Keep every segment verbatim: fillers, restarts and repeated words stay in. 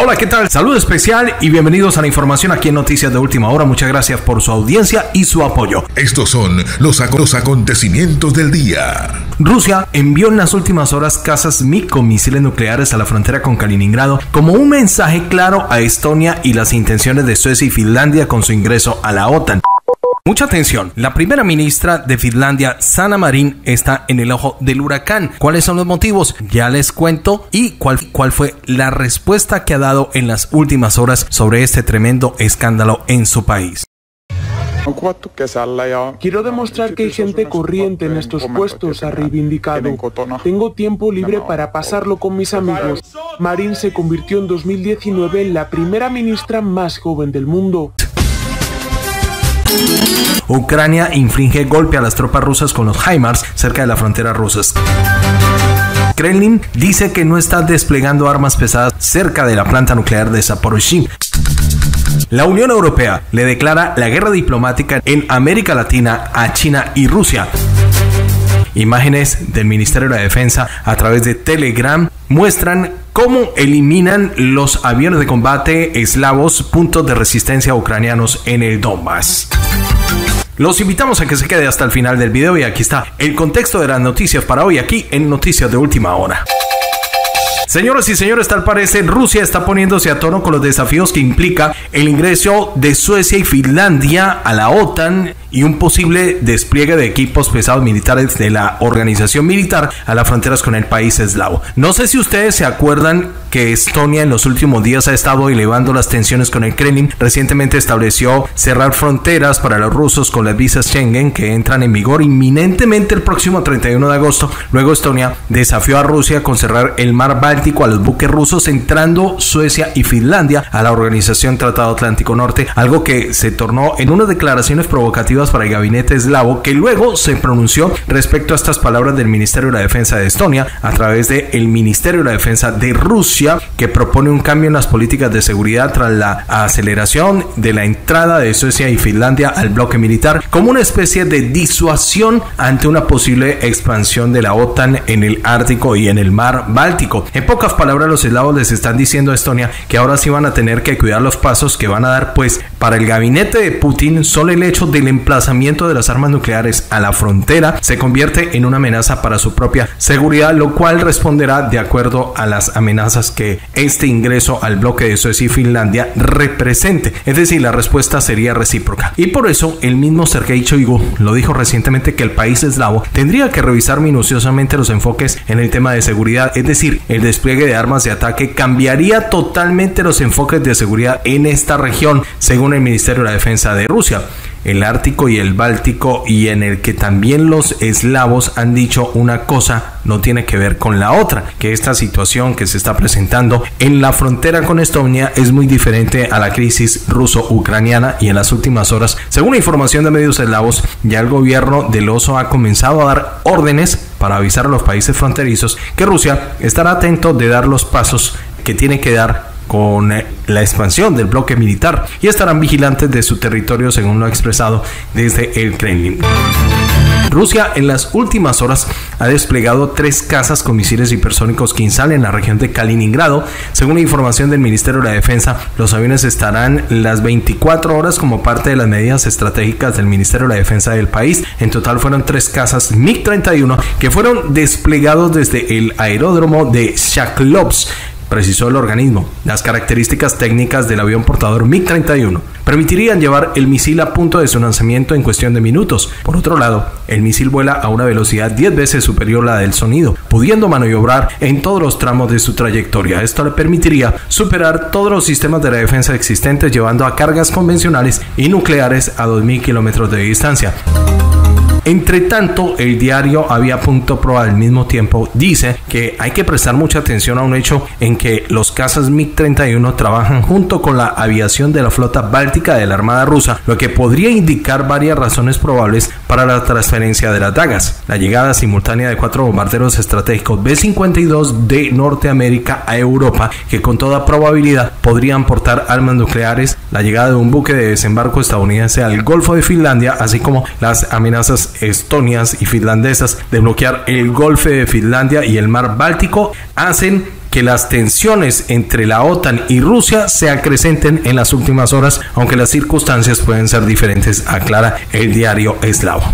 Hola, ¿qué tal? Saludo especial y bienvenidos a la información aquí en Noticias de Última Hora. Muchas gracias por su audiencia y su apoyo. Estos son los, ac los acontecimientos del día. Rusia envió en las últimas horas cazas MiG con misiles nucleares a la frontera con Kaliningrado como un mensaje claro a Estonia y las intenciones de Suecia y Finlandia con su ingreso a la OTAN. Mucha atención, la primera ministra de Finlandia, Sanna Marin, está en el ojo del huracán. ¿Cuáles son los motivos? Ya les cuento y cuál, cuál fue la respuesta que ha dado en las últimas horas sobre este tremendo escándalo en su país. Quiero demostrar que hay gente corriente en estos puestos, ha reivindicado. Tengo tiempo libre para pasarlo con mis amigos. Marin se convirtió en dos mil diecinueve en la primera ministra más joven del mundo. Ucrania inflige golpe a las tropas rusas con los HIMARS cerca de la frontera rusa. Kremlin dice que no está desplegando armas pesadas cerca de la planta nuclear de Zaporizhzhia. La Unión Europea le declara la guerra diplomática en América Latina a China y Rusia. Imágenes del Ministerio de la Defensa a través de Telegram muestran cómo eliminan los aviones de combate eslavos, puntos de resistencia ucranianos en el Donbass. Los invitamos a que se quede hasta el final del video y aquí está el contexto de las noticias para hoy aquí en Noticias de Última Hora. Señoras y señores, tal parece Rusia está poniéndose a tono con los desafíos que implica el ingreso de Suecia y Finlandia a la OTAN y un posible despliegue de equipos pesados militares de la organización militar a las fronteras con el país eslavo. No sé si ustedes se acuerdan que Estonia en los últimos días ha estado elevando las tensiones con el Kremlin. Recientemente estableció cerrar fronteras para los rusos con las visas Schengen que entran en vigor inminentemente el próximo treinta y uno de agosto. Luego Estonia desafió a Rusia con cerrar el mar Báltico a los buques rusos, entrando Suecia y Finlandia a la Organización Tratado Atlántico Norte, algo que se tornó en unas declaraciones provocativas para el gabinete eslavo, que luego se pronunció respecto a estas palabras del Ministerio de la Defensa de Estonia a través del Ministerio de la Defensa de Rusia, que propone un cambio en las políticas de seguridad tras la aceleración de la entrada de Suecia y Finlandia al bloque militar como una especie de disuasión ante una posible expansión de la OTAN en el Ártico y en el mar Báltico. En pocas palabras, los eslavos les están diciendo a Estonia que ahora sí van a tener que cuidar los pasos que van a dar, pues para el gabinete de Putin solo el hecho del emplazamiento de las armas nucleares a la frontera se convierte en una amenaza para su propia seguridad, lo cual responderá de acuerdo a las amenazas que este ingreso al bloque de Suecia y Finlandia represente. Es decir, la respuesta sería recíproca. Y por eso el mismo Sergei Shoigu lo dijo recientemente que el país eslavo tendría que revisar minuciosamente los enfoques en el tema de seguridad, es decir, el despliegue de armas de ataque cambiaría totalmente los enfoques de seguridad en esta región, según el Ministerio de la Defensa de Rusia. El Ártico y el Báltico, y en el que también los eslavos han dicho una cosa no tiene que ver con la otra, que esta situación que se está presentando en la frontera con Estonia es muy diferente a la crisis ruso-ucraniana, y en las últimas horas, según información de medios eslavos, ya el gobierno del oso ha comenzado a dar órdenes para avisar a los países fronterizos que Rusia estará atento de dar los pasos que tiene que dar con la expansión del bloque militar y estarán vigilantes de su territorio, según lo ha expresado desde el Kremlin. Rusia en las últimas horas ha desplegado tres cazas con misiles hipersónicos Kinzhal en la región de Kaliningrado. Según la información del Ministerio de la Defensa, los aviones estarán las veinticuatro horas como parte de las medidas estratégicas del Ministerio de la Defensa del país. En total fueron tres cazas MiG treinta y uno que fueron desplegados desde el aeródromo de Shaklovsk, precisó el organismo. Las características técnicas del avión portador MiG treinta y uno permitirían llevar el misil a punto de su lanzamiento en cuestión de minutos. Por otro lado, el misil vuela a una velocidad diez veces superior a la del sonido, pudiendo maniobrar en todos los tramos de su trayectoria. Esto le permitiría superar todos los sistemas de la defensa existentes, llevando a cargas convencionales y nucleares a dos mil kilómetros de distancia. Entre tanto, el diario Avia punto pro al mismo tiempo dice que hay que prestar mucha atención a un hecho en que los cazas MiG treinta y uno trabajan junto con la aviación de la flota báltica de la Armada rusa, lo que podría indicar varias razones probables para la transferencia de las dagas. La llegada simultánea de cuatro bombarderos estratégicos B cincuenta y dos de Norteamérica a Europa, que con toda probabilidad podrían portar armas nucleares, la llegada de un buque de desembarco estadounidense al Golfo de Finlandia, así como las amenazas estonias y finlandesas de bloquear el Golfo de Finlandia y el mar Báltico, hacen que las tensiones entre la OTAN y Rusia se acrecenten en las últimas horas, aunque las circunstancias pueden ser diferentes, aclara el diario eslavo.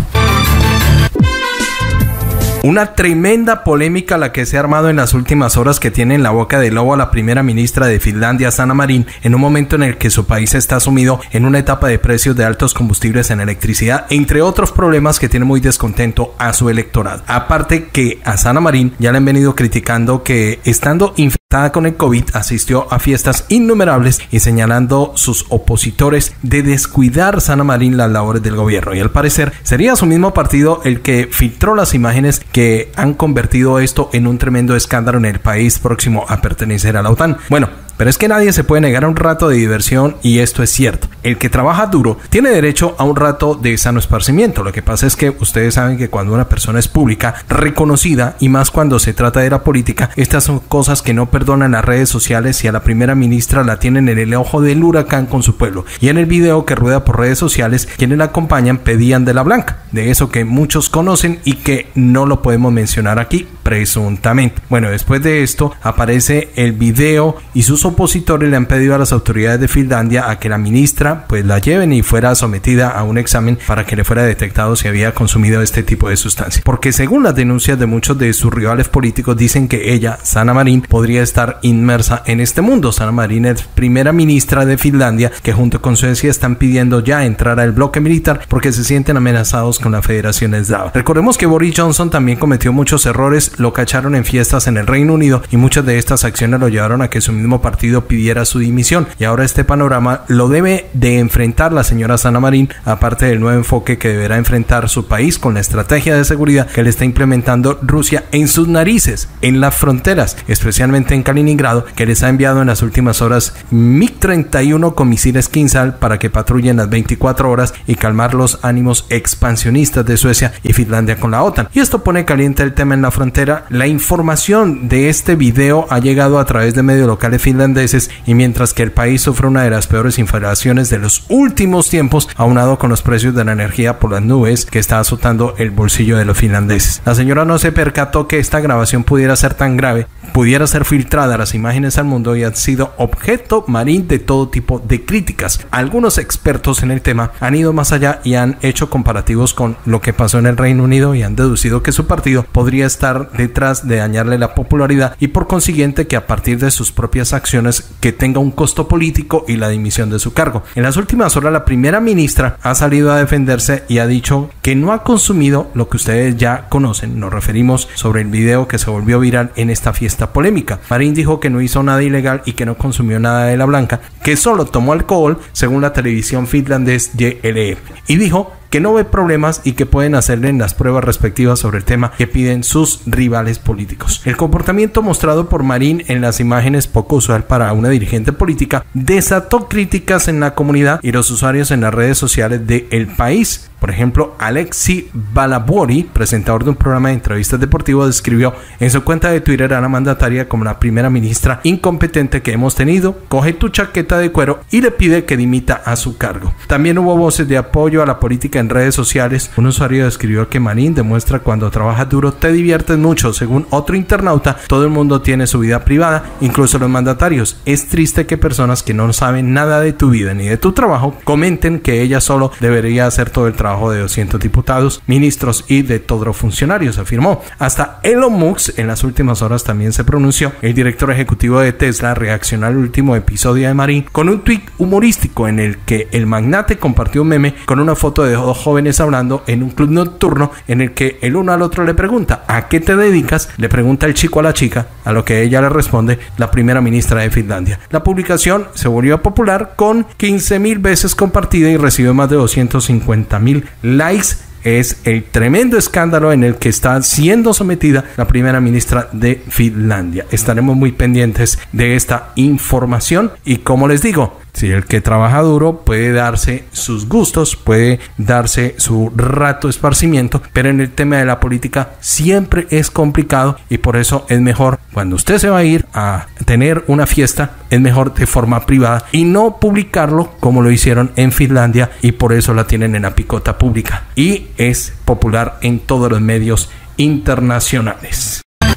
Una tremenda polémica la que se ha armado en las últimas horas, que tiene en la boca del lobo a la primera ministra de Finlandia, Sanna Marin, en un momento en el que su país está sumido en una etapa de precios de altos combustibles en electricidad, entre otros problemas que tiene muy descontento a su electorado. Aparte que a Sanna Marin ya le han venido criticando que, estando infectada con el COVID, asistió a fiestas innumerables y señalando sus opositores de descuidar Sanna Marin las labores del gobierno. Y al parecer sería su mismo partido el que filtró las imágenes que han convertido esto en un tremendo escándalo en el país próximo a pertenecer a la OTAN. Bueno, pero es que nadie se puede negar a un rato de diversión, y esto es cierto. El que trabaja duro tiene derecho a un rato de sano esparcimiento. Lo que pasa es que ustedes saben que cuando una persona es pública, reconocida, y más cuando se trata de la política, estas son cosas que no perdonan las redes sociales, y a la primera ministra la tienen en el ojo del huracán con su pueblo. Y en el video que rueda por redes sociales, quienes la acompañan pedían de la blanca, de eso que muchos conocen y que no lo podemos mencionar aquí, presuntamente. Bueno, después de esto aparece el video y sus opositores le han pedido a las autoridades de Finlandia a que la ministra pues la lleven y fuera sometida a un examen para que le fuera detectado si había consumido este tipo de sustancia. Porque según las denuncias de muchos de sus rivales políticos, dicen que ella, Sanna Marin, podría estar inmersa en este mundo. Sanna Marin es primera ministra de Finlandia, que junto con Suecia están pidiendo ya entrar al bloque militar porque se sienten amenazados con la Federación Eslava. Recordemos que Boris Johnson también cometió muchos errores, lo cacharon en fiestas en el Reino Unido y muchas de estas acciones lo llevaron a que su mismo partido pidiera su dimisión, y ahora este panorama lo debe de enfrentar la señora Sanna Marin, aparte del nuevo enfoque que deberá enfrentar su país con la estrategia de seguridad que le está implementando Rusia en sus narices, en las fronteras, especialmente en Kaliningrado, que les ha enviado en las últimas horas MiG treinta y uno con misiles Kinzhal para que patrullen las veinticuatro horas y calmar los ánimos expansionistas de Suecia y Finlandia con la OTAN. Y esto pone caliente el tema en la frontera. La información de este video ha llegado a través de medios locales finlandeses, y mientras que el país sufre una de las peores inflaciones de los últimos tiempos, aunado con los precios de la energía por las nubes que está azotando el bolsillo de los finlandeses. La señora no se percató que esta grabación pudiera ser tan grave, pudiera ser filtrada las imágenes al mundo, y han sido objeto Marin de todo tipo de críticas. Algunos expertos en el tema han ido más allá y han hecho comparativos con lo que pasó en el Reino Unido y han deducido que su partido podría estar detrás de dañarle la popularidad y por consiguiente que a partir de sus propias acciones que tenga un costo político y la dimisión de su cargo. En las últimas horas la primera ministra ha salido a defenderse y ha dicho que no ha consumido lo que ustedes ya conocen. Nos referimos sobre el video que se volvió viral en esta fiesta polémica. Marin dijo que no hizo nada ilegal y que no consumió nada de la blanca, que solo tomó alcohol según la televisión finlandés J L E, y dijo que no ve problemas y que pueden hacerle las pruebas respectivas sobre el tema que piden sus rivales políticos. El comportamiento mostrado por Marin en las imágenes, poco usual para una dirigente política, desató críticas en la comunidad y los usuarios en las redes sociales del país. Por ejemplo, Alexi Balabori, presentador de un programa de entrevistas deportivas, describió en su cuenta de Twitter a la mandataria como la primera ministra incompetente que hemos tenido, coge tu chaqueta de cuero, y le pide que dimita a su cargo. También hubo voces de apoyo a la política en redes sociales. Un usuario describió que Marin demuestra cuando trabajas duro te diviertes mucho. Según otro internauta, todo el mundo tiene su vida privada, incluso los mandatarios. Es triste que personas que no saben nada de tu vida ni de tu trabajo comenten que ella solo debería hacer todo el trabajo de doscientos diputados, ministros y de todos los funcionarios, afirmó. Hasta Elon Musk en las últimas horas también se pronunció. El director ejecutivo de Tesla reaccionó al último episodio de Marin con un tuit humorístico en el que el magnate compartió un meme con una foto de dos jóvenes hablando en un club nocturno en el que el uno al otro le pregunta ¿a qué te dedicas? Le pregunta el chico a la chica, a lo que ella le responde la primera ministra de Finlandia. La publicación se volvió popular con quince mil veces compartida y recibió más de doscientos cincuenta mil likes. Es el tremendo escándalo en el que está siendo sometida la primera ministra de Finlandia. Estaremos muy pendientes de esta información y, como les digo, si el que trabaja duro puede darse sus gustos, puede darse su rato de esparcimiento, pero en el tema de la política siempre es complicado, y por eso es mejor, cuando usted se va a ir a tener una fiesta, es mejor de forma privada y no publicarlo como lo hicieron en Finlandia, y por eso la tienen en la picota pública y es popular en todos los medios internacionales.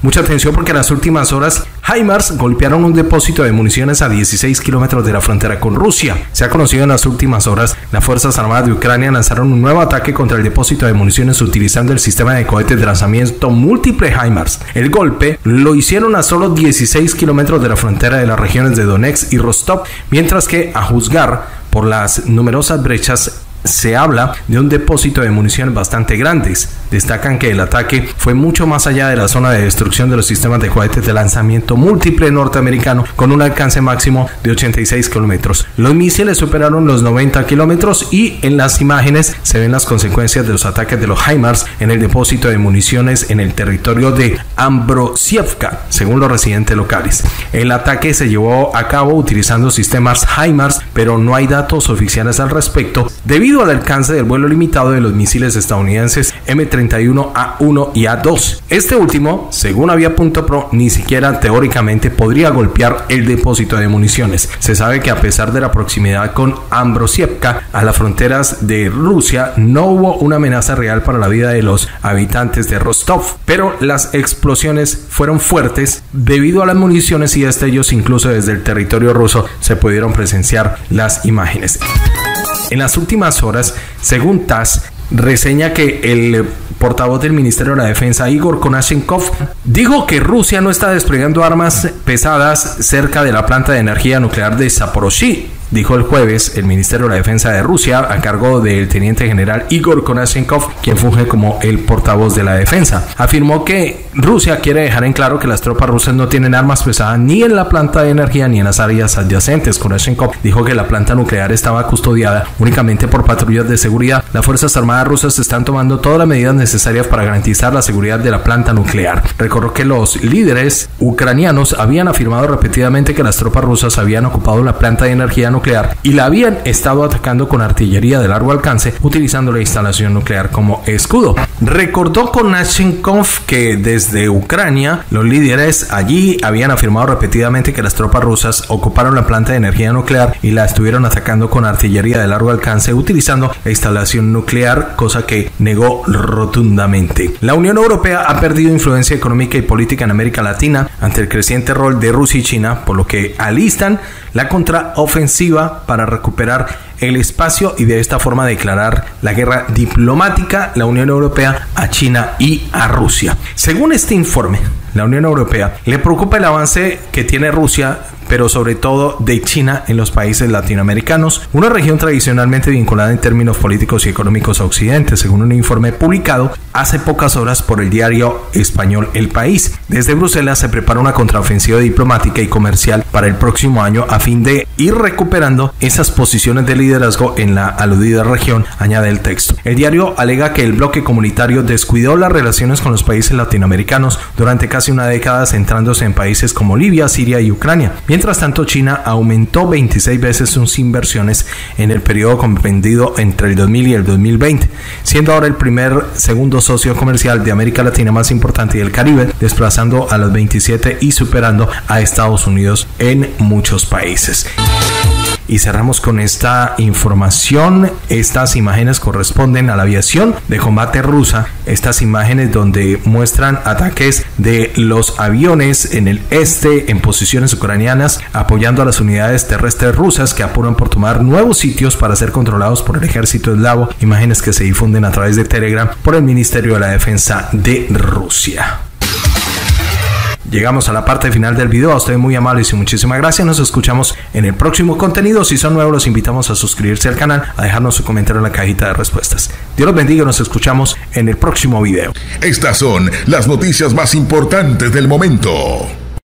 Mucha atención porque en las últimas horas HIMARS golpearon un depósito de municiones a dieciséis kilómetros de la frontera con Rusia. Se ha conocido en las últimas horas, las Fuerzas Armadas de Ucrania lanzaron un nuevo ataque contra el depósito de municiones utilizando el sistema de cohetes de lanzamiento múltiple HIMARS. El golpe lo hicieron a solo dieciséis kilómetros de la frontera de las regiones de Donetsk y Rostov, mientras que, a juzgar por las numerosas brechas, se habla de un depósito de municiones bastante grandes. Destacan que el ataque fue mucho más allá de la zona de destrucción de los sistemas de cohetes de lanzamiento múltiple norteamericano con un alcance máximo de ochenta y seis kilómetros. Los misiles superaron los noventa kilómetros y en las imágenes se ven las consecuencias de los ataques de los HIMARS en el depósito de municiones en el territorio de Ambrosievka, según los residentes locales. El ataque se llevó a cabo utilizando sistemas HIMARS, pero no hay datos oficiales al respecto debido al alcance del vuelo limitado de los misiles estadounidenses M treinta y uno A uno y A dos. Este último, según Avia.pro, ni siquiera teóricamente podría golpear el depósito de municiones. Se sabe que a pesar de la proximidad con Ambrosievka a las fronteras de Rusia, no hubo una amenaza real para la vida de los habitantes de Rostov, pero las explosiones fueron fuertes debido a las municiones y destellos. Incluso desde el territorio ruso se pudieron presenciar las imágenes. En las últimas horas, según T A S S, reseña que el portavoz del Ministerio de la Defensa, Igor Konashenkov, dijo que Rusia no está desplegando armas pesadas cerca de la planta de energía nuclear de Zaporozhye. Dijo el jueves el Ministerio de la Defensa de Rusia a cargo del teniente general Igor Konashenkov, quien funge como el portavoz de la defensa. Afirmó que Rusia quiere dejar en claro que las tropas rusas no tienen armas pesadas ni en la planta de energía ni en las áreas adyacentes. Konashenkov dijo que la planta nuclear estaba custodiada únicamente por patrullas de seguridad. Las Fuerzas Armadas rusas están tomando todas las medidas necesarias para garantizar la seguridad de la planta nuclear. Recordó que los líderes ucranianos habían afirmado repetidamente que las tropas rusas habían ocupado la planta de energía nuclear y la habían estado atacando con artillería de largo alcance utilizando la instalación nuclear como escudo. Recordó Konashenkov que desde Ucrania los líderes allí habían afirmado repetidamente que las tropas rusas ocuparon la planta de energía nuclear y la estuvieron atacando con artillería de largo alcance utilizando la instalación nuclear, cosa que negó rotundamente. La Unión Europea ha perdido influencia económica y política en América Latina ante el creciente rol de Rusia y China, por lo que alistan la contraofensiva para recuperar el espacio y de esta forma declarar la guerra diplomática la Unión Europea a China y a Rusia. Según este informe, la Unión Europea le preocupa el avance que tiene Rusia, pero sobre todo de China en los países latinoamericanos, una región tradicionalmente vinculada en términos políticos y económicos a Occidente, según un informe publicado hace pocas horas por el diario español El País. Desde Bruselas se prepara una contraofensiva diplomática y comercial para el próximo año a fin de ir recuperando esas posiciones de liderazgo en la aludida región, añade el texto. El diario alega que el bloque comunitario descuidó las relaciones con los países latinoamericanos durante casi una década, centrándose en países como Libia, Siria y Ucrania. Mientras tanto, China aumentó veintiséis veces sus inversiones en el periodo comprendido entre el dos mil y el dos mil veinte, siendo ahora el primer segundo socio comercial de América Latina más importante y del Caribe, desplazando a los veintisiete y superando a Estados Unidos en muchos países. Y cerramos con esta información. Estas imágenes corresponden a la aviación de combate rusa. Estas imágenes donde muestran ataques de los aviones en el este en posiciones ucranianas, apoyando a las unidades terrestres rusas que apuran por tomar nuevos sitios para ser controlados por el ejército eslavo. Imágenes que se difunden a través de Telegram por el Ministerio de la Defensa de Rusia. Llegamos a la parte final del video. A ustedes muy amables y muchísimas gracias. Nos escuchamos en el próximo contenido. Si son nuevos, los invitamos a suscribirse al canal, a dejarnos su comentario en la cajita de respuestas. Dios los bendiga y nos escuchamos en el próximo video. Estas son las noticias más importantes del momento.